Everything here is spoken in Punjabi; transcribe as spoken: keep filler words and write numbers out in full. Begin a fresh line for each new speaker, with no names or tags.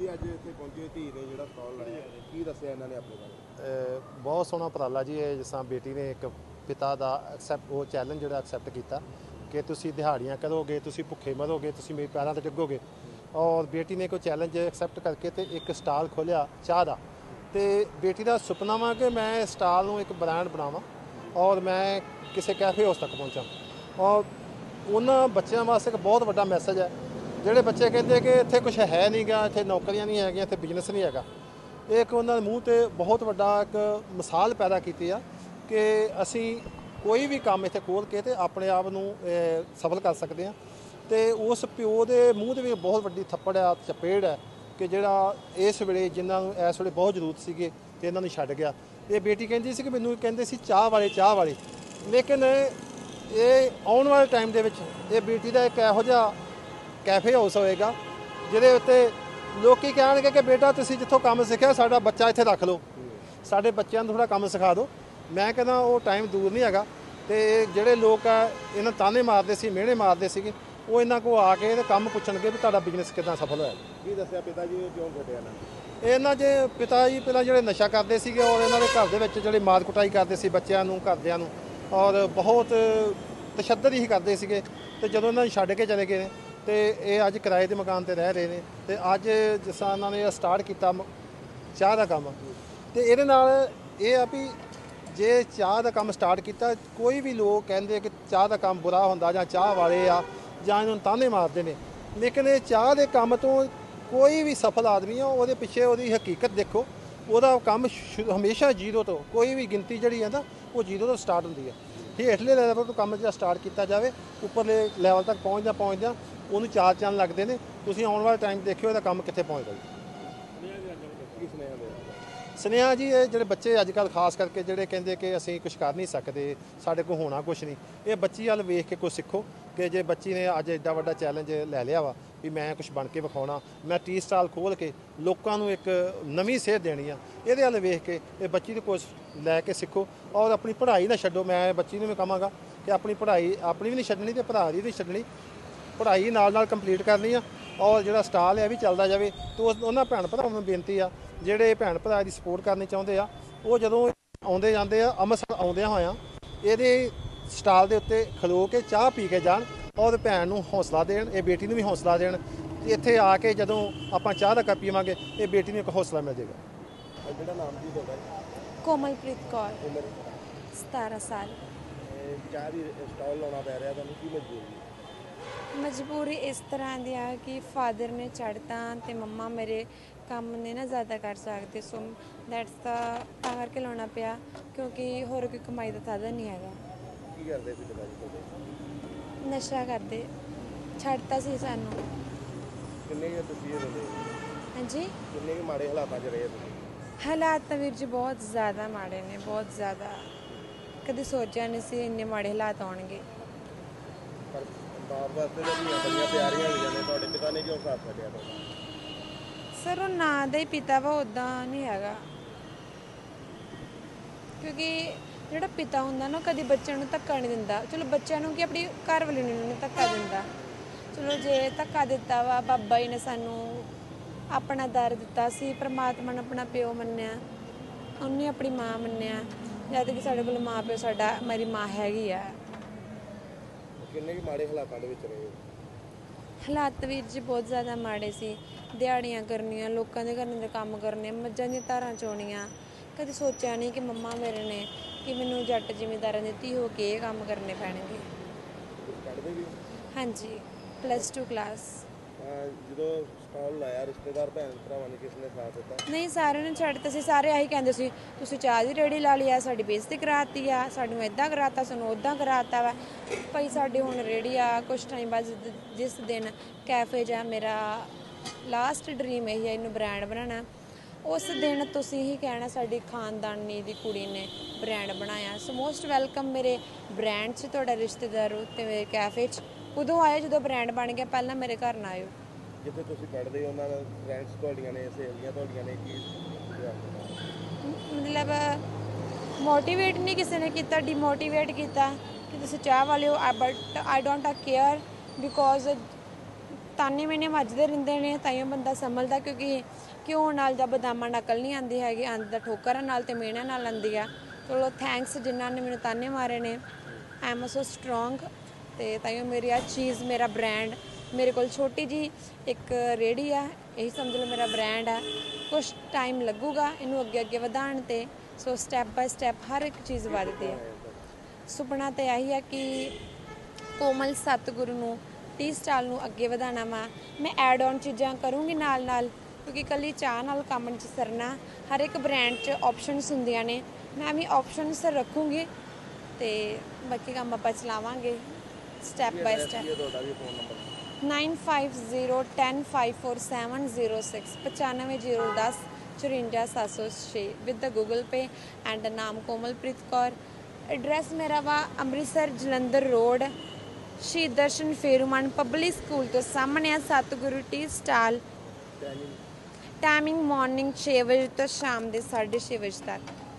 जी अज इत्थे पहुंचे धी ने जिहड़ा स्टॉल लाया की दस्सिया इन्हां ने अपने बारे?
बहुत सोहना उपराला जी। जिस तरह बेटी ने एक पिता का एक्सैप्ट वो चैलेंज जो एक्सैप्ट किया कि तुसी दिहाड़ियाँ करोगे, तुसी भुखे मरोगे, तुसी मेरे पैरों से डिगोगे, और बेटी ने कोई चैलेंज एक्सैप्ट करके तो एक स्टाल खोलिया चाह का। तो बेटी का सुपना वा कि मैं स्टाल में एक ब्रांड बनावा और मैं किसी कैफे हाउस तक पहुँचा। और उन्होंने बच्चों वास्ते एक बहुत बड़ा मैसेज है। ਜਿਹੜੇ ਬੱਚੇ ਕਹਿੰਦੇ ਕਿ ਇੱਥੇ ਕੁਝ ਹੈ ਨਹੀਂ ਗਾ, ਇੱਥੇ ਨੌਕਰੀਆਂ ਨਹੀਂ ਹੈਗੀਆਂ, ਇੱਥੇ ਬਿਜ਼ਨਸ ਨਹੀਂ ਹੈਗਾ, ਇੱਕ ਉਹਨਾਂ ਦੇ ਮੂੰਹ ਤੇ ਬਹੁਤ ਵੱਡਾ ਇੱਕ ਮਿਸਾਲ ਪੈਦਾ ਕੀਤੀ ਆ ਕਿ ਅਸੀਂ ਕੋਈ ਵੀ ਕੰਮ ਇੱਥੇ ਖੋਲ੍ਹ ਕੇ ਤੇ ਆਪਣੇ ਆਪ ਨੂੰ ਸਫਲ ਕਰ ਸਕਦੇ ਹਾਂ। ਤੇ ਉਸ ਪਿਓ ਦੇ ਮੂੰਹ ਦੇ ਵਿੱਚ ਬਹੁਤ ਵੱਡੀ ਥੱਪੜ ਆ, ਚਪੇੜ ਹੈ ਕਿ ਜਿਹੜਾ ਇਸ ਵੇਲੇ ਜਿਨ੍ਹਾਂ ਨੂੰ ਇਸ ਵੇਲੇ ਬਹੁਤ ਜ਼ਰੂਰਤ ਸੀਗੇ ਤੇ ਇਹਨਾਂ ਨੂੰ ਛੱਡ ਗਿਆ। ਇਹ ਬੇਟੀ ਕਹਿੰਦੀ ਸੀ ਕਿ ਮੈਨੂੰ ਕਹਿੰਦੇ ਸੀ ਚਾਹ ਵਾਲੇ ਚਾਹ ਵਾਲੇ, ਲੇਕਿਨ ਇਹ ਆਉਣ ਵਾਲੇ ਟਾਈਮ ਦੇ ਵਿੱਚ ਇਹ ਬੇਟੀ ਦਾ ਇੱਕ ਇਹੋ ਜਿਹਾ कैफे हाउस होएगा जिहदे उत्ते लोकी कहणगे कि बेटा तुसीं जिੱਥੋਂ ਕੰਮ ਸਿੱਖਿਆ ਸਾਡਾ ਬੱਚਾ ਇੱਥੇ ਰੱਖ ਲਓ, ਸਾਡੇ ਬੱਚਿਆਂ ਨੂੰ ਥੋੜਾ ਕੰਮ ਸਿਖਾ ਦਿਓ। ਮੈਂ ਕਹਿੰਦਾ ਉਹ ਟਾਈਮ ਦੂਰ ਨਹੀਂ ਹੈਗਾ ਤੇ ਜਿਹੜੇ ਲੋਕ ਆ ਇਹਨਾਂ ਤਾਨੇ ਮਾਰਦੇ ਸੀ, ਮਿਹਣੇ ਮਾਰਦੇ ਸੀਗੇ, ਉਹ ਇਹਨਾਂ ਕੋਲ ਆ ਕੇ ਤੇ ਕੰਮ ਪੁੱਛਣਗੇ ਵੀ ਤੁਹਾਡਾ ਬਿਜ਼ਨਸ ਕਿੱਦਾਂ ਸਫਲ ਹੋਇਆ।
ਕੀ ਦੱਸਿਆ ਪਿਤਾ ਜੀ ਕਿਉਂ ਛੱਡਿਆ ਨਾ?
ਇਹਨਾਂ ਜੇ ਪਿਤਾ ਜੀ ਪਹਿਲਾਂ ਜਿਹੜੇ ਨਸ਼ਾ ਕਰਦੇ ਸੀਗੇ ਔਰ ਇਹਨਾਂ ਦੇ ਘਰ ਦੇ ਵਿੱਚ ਜਿਹੜੇ ਮਾਰ ਕੁਟਾਈ ਕਰਦੇ ਸੀ ਬੱਚਿਆਂ ਨੂੰ, ਘਰਦਿਆਂ ਨੂੰ, ਔਰ ਬਹੁਤ ਤਸ਼ੱਦਦ ਹੀ ਕਰਦੇ ਸੀਗੇ। ਤੇ ਜਦੋਂ ਇਹਨਾਂ ਨੂੰ ਛੱਡ ਕੇ ਚਲੇ ਗਏ ਨੇ ਤੇ ਇਹ ਅੱਜ ਕਿਰਾਏ ਦੇ ਮਕਾਨ ਤੇ ਰਹਿ ਰਹੇ ਨੇ। ਤੇ ਅੱਜ ਜਿਸ ਤਰ੍ਹਾਂ ਇਹਨਾਂ ਨੇ ਸਟਾਰਟ ਕੀਤਾ ਚਾਹ ਦਾ ਕੰਮ, ਤੇ ਇਹਦੇ ਨਾਲ ਇਹ ਆ ਵੀ ਜੇ ਚਾਹ ਦਾ ਕੰਮ ਸਟਾਰਟ ਕੀਤਾ, ਕੋਈ ਵੀ ਲੋਕ ਕਹਿੰਦੇ ਕਿ ਚਾਹ ਦਾ ਕੰਮ ਬੁਰਾ ਹੁੰਦਾ ਜਾਂ ਚਾਹ ਵਾਲੇ ਆ ਜਾਂ ਇਹਨਾਂ ਨੂੰ ਤਾਨੇ ਮਾਰਦੇ ਨੇ, ਲੇਕਿਨ ਇਹ ਚਾਹ ਦੇ ਕੰਮ ਤੋਂ ਕੋਈ ਵੀ ਸਫਲ ਆਦਮੀ ਆ ਉਹਦੇ ਪਿੱਛੇ ਉਹਦੀ ਹਕੀਕਤ ਦੇਖੋ। ਉਹਦਾ ਕੰਮ ਹਮੇਸ਼ਾ ਜੀਰੋ ਤੋਂ, ਕੋਈ ਵੀ ਗਿਣਤੀ ਜਿਹੜੀ ਹੈ ਨਾ ਉਹ ਜੀਰੋ ਤੋਂ ਸਟਾਰਟ ਹੁੰਦੀ ਹੈ। ਹੇਠਲੇ ਲੈਵਲ ਤੋਂ ਕੰਮ ਜਿਹੜਾ ਸਟਾਰਟ ਕੀਤਾ ਜਾਵੇ, ਉੱਪਰਲੇ ਲੈਵਲ ਤੱਕ ਪਹੁੰਚਦਿਆਂ ਪਹੁੰਚਦਿਆਂ ਉਹਨੂੰ ਚਾਰ ਚੰਨ ਲੱਗਦੇ ਨੇ। ਤੁਸੀਂ ਆਉਣ ਵਾਲੇ ਟਾਈਮ ਦੇਖਿਓ ਇਹਦਾ ਕੰਮ ਕਿੱਥੇ ਪਹੁੰਚਦਾ ਜੀ। ਸੁਨੇਹਾ ਜੀ ਇਹ ਜਿਹੜੇ ਬੱਚੇ ਅੱਜ ਕੱਲ੍ਹ ਖਾਸ ਕਰਕੇ ਜਿਹੜੇ ਕਹਿੰਦੇ ਕਿ ਅਸੀਂ ਕੁਝ ਕਰ ਨਹੀਂ ਸਕਦੇ, ਸਾਡੇ ਕੋਲ ਹੋਣਾ ਕੁਛ ਨਹੀਂ, ਇਹ ਬੱਚੀ ਵੱਲ ਵੇਖ ਕੇ ਕੁਛ ਸਿੱਖੋ ਕਿ ਜੇ ਬੱਚੀ ਨੇ ਅੱਜ ਐਡਾ ਵੱਡਾ ਚੈਲੰਜ ਲੈ ਲਿਆ ਵਾ ਵੀ ਮੈਂ ਕੁਛ ਬਣ ਕੇ ਵਿਖਾਉਣਾ, ਮੈਂ ਟੀ ਸਟਾਲ ਖੋਲ੍ਹ ਕੇ ਲੋਕਾਂ ਨੂੰ ਇੱਕ ਨਵੀਂ ਸੇਧ ਦੇਣੀ ਆ, ਇਹਦੇ ਵੱਲ ਵੇਖ ਕੇ ਇਹ ਬੱਚੀ ਨੂੰ ਕੁਛ ਲੈ ਕੇ ਸਿੱਖੋ ਔਰ ਆਪਣੀ ਪੜ੍ਹਾਈ ਨਾ ਛੱਡੋ। ਮੈਂ ਬੱਚੀ ਨੂੰ ਵੀ ਕਹਾਂਗਾ ਕਿ ਆਪਣੀ ਪੜ੍ਹਾਈ ਆਪਣੀ ਵੀ ਨਹੀਂ ਛੱਡਣੀ ਤੇ ਭਰਾ ਦੀ ਵੀ ਨਹੀਂ ਛੱਡਣੀ, ਪੜ੍ਹਾਈ ਨਾਲ ਨਾਲ ਕੰਪਲੀਟ ਕਰਨੀ ਆ ਔਰ ਜਿਹੜਾ ਸਟਾਲ ਹੈ ਵੀ ਚੱਲਦਾ ਜਾਵੇ। ਤੇ ਉਹਨਾਂ ਭੈਣ ਭਰਾਵਾਂ ਨੂੰ ਬੇਨਤੀ ਆ ਜਿਹੜੇ ਭੈਣ ਭਰਾ ਦੀ ਸਪੋਰਟ ਕਰਨੀ ਚਾਹੁੰਦੇ ਆ, ਉਹ ਜਦੋਂ ਆਉਂਦੇ ਜਾਂਦੇ ਆ ਅੰਮ੍ਰਿਤਸਰ ਆਉਂਦਿਆਂ ਹੋਇਆਂ ਇਹਦੇ ਸਟਾਲ ਦੇ ਉੱਤੇ ਖਲੋ ਕੇ ਚਾਹ ਪੀ ਕੇ ਜਾਣ ਔਰ ਭੈਣ ਨੂੰ ਹੌਸਲਾ ਦੇਣ, ਇਹ ਬੇਟੀ ਨੂੰ ਵੀ ਹੌਸਲਾ ਦੇਣ। ਇੱਥੇ ਆ ਕੇ ਜਦੋਂ ਆਪਾਂ ਚਾਹ ਦਾ ਕੱਪ ਪੀਵਾਂਗੇ ਇਹ ਬੇਟੀ ਨੂੰ ਇੱਕ ਹੌਸਲਾ ਮਿਲ ਜਾਏਗਾ।
ਜਿਹੜਾ ਨਾਮ ਕੀ ਤੁਹਾਡਾ?
ਕੋਮਲਪ੍ਰੀਤ ਕੌਰ,
ਉਮਰ
ਸਤਾਰਾਂ ਸਾਲ।
ਚਾਹ ਦੀ ਸਟਾਲ ਲਾਉਣਾ ਪੈ ਰਿਹਾ ਤੁਹਾਨੂੰ, ਕੀ ਮਜਬੂਰੀ?
ਮਜਬੂਰੀ ਇਸ ਤਰ੍ਹਾਂ ਦੀ ਆ ਕਿ ਫਾਦਰ ਨੇ ਛੱਡਤਾ ਤੇ ਮੰਮਾ ਮੇਰੇ ਕੰਮ ਨੇ ਨਾ ਜ਼ਿਆਦਾ ਕਰ ਸਕਦੇ, ਸੋ ਦੈਟਸ ਦਾ ਤਾਂ ਕਰਕੇ ਲਾਉਣਾ ਪਿਆ ਕਿਉਂਕਿ ਹੋਰ ਕੋਈ ਕਮਾਈ ਦਾ ਸਾਧਨ ਨਹੀਂ ਹੈਗਾ।
ਕੀ ਕਰਦੇ ਸੀ ਪਿਤਾ ਜੀ ਤੁਹਾਡੇ?
ਨਸ਼ਾ ਕਰਦੇ, ਛੱਡਤਾ ਸੀ ਸਾਨੂੰ।
ਕਿੰਨੇ ਕੁ ਤੁਸੀਂ ਇਹ ਰਹਿੰਦੇ?
ਹਾਂਜੀ,
ਕਿੰਨੇ ਕੁ ਮਾੜੇ ਹਾਲਾਤਾਂ 'ਚ ਰਹੇ ਤੁਸੀਂ?
ਹਾਲਾਤ ਤਾਂ ਵੀਰ ਜੀ ਬਹੁਤ ਜ਼ਿਆਦਾ ਮਾੜੇ ਨੇ, ਬਹੁਤ ਜ਼ਿਆਦਾ। ਕਦੇ ਸੋਚਿਆ ਨਹੀਂ ਸੀ ਇੰਨੇ ਮਾੜੇ ਹਾਲਾਤ ਆਉਣਗੇ।
ਪਰ ਬਾਪ ਵਾਸਤੇ ਤਾਂ ਧੀਆਂ ਬੜੀਆਂ ਪਿਆਰੀਆਂ ਹੋਈਆਂ ਨੇ, ਤੁਹਾਡੇ ਪਿਤਾ ਨੇ ਕਿਉਂ ਸਾਥ ਛੱਡਿਆ ਤੁਹਾਡਾ?
ਸਰ ਉਹ ਨਾਂ ਦਾ ਹੀ ਪਿਤਾ ਵਾ, ਉੱਦਾਂ ਨਹੀਂ ਹੈਗਾ। ਕਿਉਂਕਿ ਜਿਹੜਾ ਪਿਤਾ ਹੁੰਦਾ ਨਾ ਕਦੀ ਬੱਚਿਆਂ ਨੂੰ ਧੱਕਾ ਨਹੀਂ ਦਿੰਦਾ। ਚਲੋ ਬੱਚਿਆਂ ਨੂੰ ਕਿ ਆਪਣੀ ਘਰ ਵਾਲੀ ਨੂੰ ਨਹੀਂ ਧੱਕਾ ਦਿੰਦਾ। ਚਲੋ ਜੇ ਧੱਕਾ ਦਿੱਤਾ ਵਾ, ਬਾਬਾ ਜੀ ਨੇ ਸਾਨੂੰ ਆਪਣਾ ਦਰ ਦਿੱਤਾ ਸੀ, ਪਰਮਾਤਮਾ ਨੇ ਆਪਣਾ ਪਿਓ ਮੰਨਿਆ, ਉਹਨੇ ਆਪਣੀ ਮਾਂ ਮੰਨਿਆ। ਜਦ ਕਿ ਸਾਡੇ ਕੋਲ ਮਾਂ ਪਿਓ, ਸਾਡਾ ਮੇਰੀ ਮਾਂ ਹੈਗੀ ਆ।
ਕਿੰਨੇ ਕੁ ਮਾੜੇ ਹਾਲਾਤਾਂ ਦੇ ਵਿੱਚ ਰਹੇ?
ਹਾਲਾਤ ਵੀਰ ਜੀ ਬਹੁਤ ਜ਼ਿਆਦਾ ਮਾੜੇ ਸੀ। ਦਿਹਾੜੀਆਂ ਕਰਨੀਆਂ, ਲੋਕਾਂ ਦੇ ਘਰਾਂ ਦੇ ਕੰਮ ਕਰਨੇ, ਮੱਝਾਂ ਦੀਆਂ ਧਾਰਾਂ ਚੋਣੀਆਂ। ਕਦੇ ਸੋਚਿਆ ਨਹੀਂ ਕਿ ਮੰਮਾ ਮੇਰੇ ਨੇ ਕਿ ਮੈਨੂੰ ਜੱਟ ਜ਼ਿਮੀਂਦਾਰਾਂ ਦੀ ਧੀ ਹੋ ਕੇ ਇਹ ਕੰਮ ਕਰਨੇ ਪੈਣਗੇ।
ਪੜ੍ਹਦੇ ਵੀ?
ਹਾਂਜੀ, ਪਲੱਸ ਟੂ ਕਲਾਸ।
ਜਦੋਂ ਸਟਾਲ ਲਾਇਆ ਰਿਸ਼ਤੇਦਾਰ ਭੈਣ ਭਰਾਵਾਂ ਨੇ ਕਿਸ ਨੇ ਸਾਥ ਦਿੱਤਾ?
ਨਹੀਂ, ਸਾਰਿਆਂ ਨੇ ਛੱਡਤਾ ਸੀ। ਸਾਰੇ ਆਹੀ ਕਹਿੰਦੇ ਸੀ ਤੁਸੀਂ ਚਾਹ ਦੀ ਰੇਹੜੀ ਲਾ ਲਈ ਆ, ਸਾਡੀ ਬੇਇੱਜ਼ਤੀ ਕਰਾਤੀ ਆ, ਸਾਨੂੰ ਇੱਦਾਂ ਕਰਾਤਾ, ਸਾਨੂੰ ਉੱਦਾਂ ਕਰਾਤਾ ਵਾ। ਭਾਈ ਸਾਡੀ ਹੁਣ ਰੇਹੜੀ ਆ, ਕੁਛ ਟਾਈਮ ਬਾਅਦ ਜਿਸ ਦਿਨ ਕੈਫੇ ਜਾਂ ਮੇਰਾ ਲਾਸਟ ਡਰੀਮ ਇਹੀ ਹੈ ਇਹਨੂੰ ਬ੍ਰਾਂਡ ਬਣਾਉਣਾ, ਉਸ ਦਿਨ ਤੁਸੀਂ ਹੀ ਕਹਿਣਾ ਸਾਡੀ ਖਾਨਦਾਨੀ ਦੀ ਕੁੜੀ ਨੇ ਬ੍ਰਾਂਡ ਬਣਾਇਆ। ਸੋ ਮੋਸਟ ਵੈਲਕਮ ਮੇਰੇ ਬ੍ਰਾਂਡ 'ਚ, ਤੁਹਾਡਾ ਰਿਸ਼ਤੇਦਾਰ ਅਤੇ ਮੇਰੇ ਕੈਫੇ 'ਚ ਉਦੋਂ ਆਏ ਜਦੋਂ ਬ੍ਰਾਂਡ ਬਣ ਗਿਆ, ਪਹਿਲਾਂ ਮੇਰੇ ਘਰ ਨਾ ਆਇਓ।
ਜਿੱਥੇ ਤੁਸੀਂ ਪੜ੍ਹਦੇ ਹੋ ਉਹਨਾਂ ਦਾ ਫਰੈਂਡਸ ਤੁਹਾਡੀਆਂ ਨੇ, ਸਹੇਲੀਆਂ ਤੁਹਾਡੀਆਂ ਨੇ, ਕੀ
ਮਤਲਬ ਮੋਟੀਵੇਟ ਨਹੀਂ ਕਿਸੇ ਨੇ ਕੀਤਾ, ਡੀਮੋਟੀਵੇਟ ਕੀਤਾ ਕਿ ਤੁਸੀਂ ਚਾਹ ਵਾਲੇ ਹੋ। But I don't care because ਤਾਨੇ ਮੈਨੇ ਵੱਜਦੇ ਰਹਿੰਦੇ ਨੇ ਤਾਈਓ ਬੰਦਾ ਸੰਭਲਦਾ, ਕਿਉਂਕਿ ਘਿਓ ਨਾਲ ਜਾਂ ਬਦਾਮਾਂ ਨਾਲ ਅਕਲ ਨਹੀਂ ਆਉਂਦੀ ਹੈਗੀ, ਆਉਂਦਾ ਠੋਕਰਾਂ ਨਾਲ ਤੇ ਮਿਹਣਿਆਂ ਨਾਲ ਆਉਂਦੀ ਆ। ਚਲੋ ਥੈਂਕਸ ਜਿਨ੍ਹਾਂ ਨੇ ਮੈਨੂੰ ਤਾਨੇ ਮਾਰੇ ਨੇ, ਆਈ ਐਮ ਸੋ ਸਟਰੋਂਗ। ਤੇ ਤਾਈਓ ਮੇਰੀ ਆ ਚੀਜ਼, ਮੇਰਾ ਬ੍ਰਾਂਡ, ਮੇਰੇ ਕੋਲ ਛੋਟੀ ਜੀ ਇੱਕ ਰੇਹੜੀ ਆ, ਇਹੀ ਸਮਝ ਲਓ ਮੇਰਾ ਬ੍ਰਾਂਡ ਆ। ਕੁਛ ਟਾਈਮ ਲੱਗੂਗਾ ਇਹਨੂੰ ਅੱਗੇ ਅੱਗੇ ਵਧਾਉਣ 'ਤੇ, ਸੋ ਸਟੈਪ ਬਾਏ ਸਟੈਪ ਹਰ ਇੱਕ ਚੀਜ਼ ਵੱਧਦੀ ਹੈ। ਸੁਪਨਾ ਤਾਂ ਇਹੀ ਆ ਕਿ ਕੋਮਲ ਸਤਿਗੁਰੂ ਨੂੰ ਟੀ ਸਟਾਲ ਨੂੰ ਅੱਗੇ ਵਧਾਉਣਾ ਵਾ। ਮੈਂ ਐਡ ਔਨ ਚੀਜ਼ਾਂ ਕਰੂੰਗੀ ਨਾਲ ਨਾਲ, ਕਿਉਂਕਿ ਇਕੱਲੀ ਚਾਹ ਨਾਲ ਕੰਮ ਨਹੀਂ ਸਰਨਾ, ਹਰ ਇੱਕ ਬ੍ਰਾਂਡ 'ਚ ਆਪਸ਼ਨਸ ਹੁੰਦੀਆਂ ਨੇ, ਮੈਂ ਵੀ ਆਪਸ਼ਨਸ ਰੱਖੂੰਗੀ ਤੇ ਬਾਕੀ ਕੰਮ ਆਪਾਂ ਚਲਾਵਾਂਗੇ ਸਟੈਪ ਬਾਏ ਸਟੈਪ।
ਤੁਹਾਡਾ ਵੀ phone number
nine five zero ten five four seven zero six ਪਚਾਨਵੇਂ ਜ਼ੀਰੋ ਦਸ ਚੁਰੰਜਾ ਸੱਤ ਸੌ ਛੇ with the Google Pay and ਨਾਮ ਕੋਮਲਪ੍ਰੀਤ ਕੌਰ। ਐਡਰੈਸ ਮੇਰਾ ਵਾ ਅੰਮ੍ਰਿਤਸਰ ਜਲੰਧਰ ਰੋਡ, ਸ਼ਹੀਦ ਦਰਸ਼ਨ ਫੇਰੂਮਨ ਪਬਲਿਕ ਸਕੂਲ ਤੋਂ ਸਾਹਮਣੇ ਆ ਸਤਿਗੁਰੂ ਟੀ ਸਟਾਲ। ਟਾਈਮਿੰਗ ਮਾਰਨਿੰਗ ਛੇ ਵਜੇ ਤੋਂ ਸ਼ਾਮ ਦੇ ਸਾਢੇ ਛੇ ਵਜੇ ਤੱਕ।